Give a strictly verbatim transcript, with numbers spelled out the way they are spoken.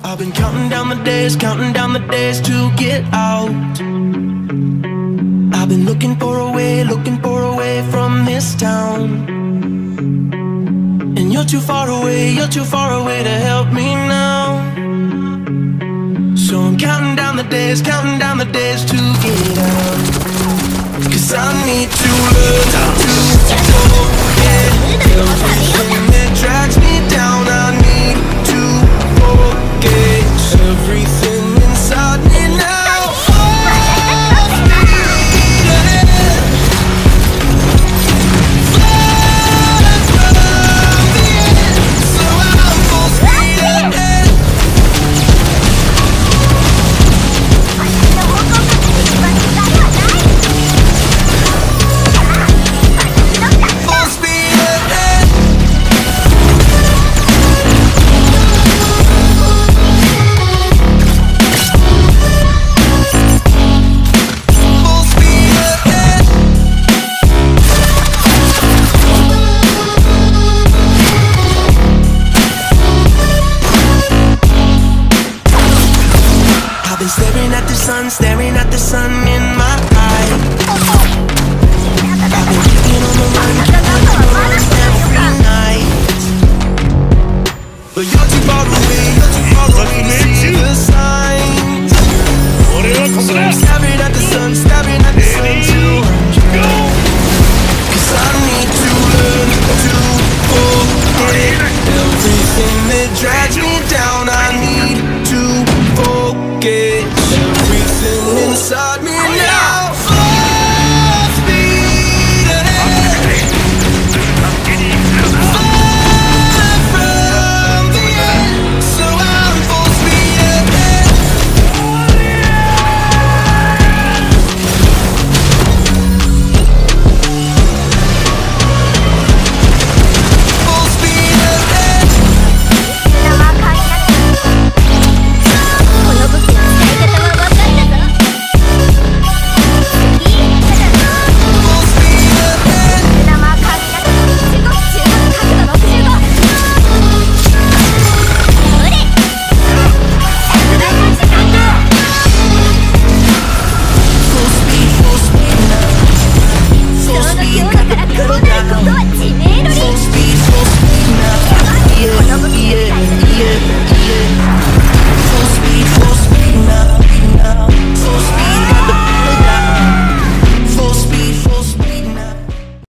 I've been counting down the days, counting down the days to get out. I've been looking for a way, looking for a way from this town. And you're too far away, you're too far away to help me now. So I'm counting down the days, counting down the days to get out. Cause I need to learn to forget everything that drags me down. I need to forget everything inside me now. Staring at the sun in my eye. I've been kicking on the run, kicking on the run every night. But you're too far away, you're too far away to see the signs. So I'm staring at the sun, staring at the sun till I'm drowned. Cause I need to learn to forget everything that drags me down. I